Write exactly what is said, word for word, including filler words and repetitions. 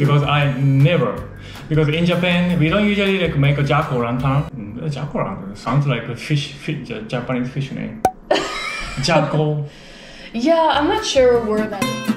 because I never. Because in Japan, we don't usually like make a jack o' lantern. Mm, jack o' lantern sounds like a fish, fish Japanese fish name. Jack o'. Yeah, I'm not sure where that is.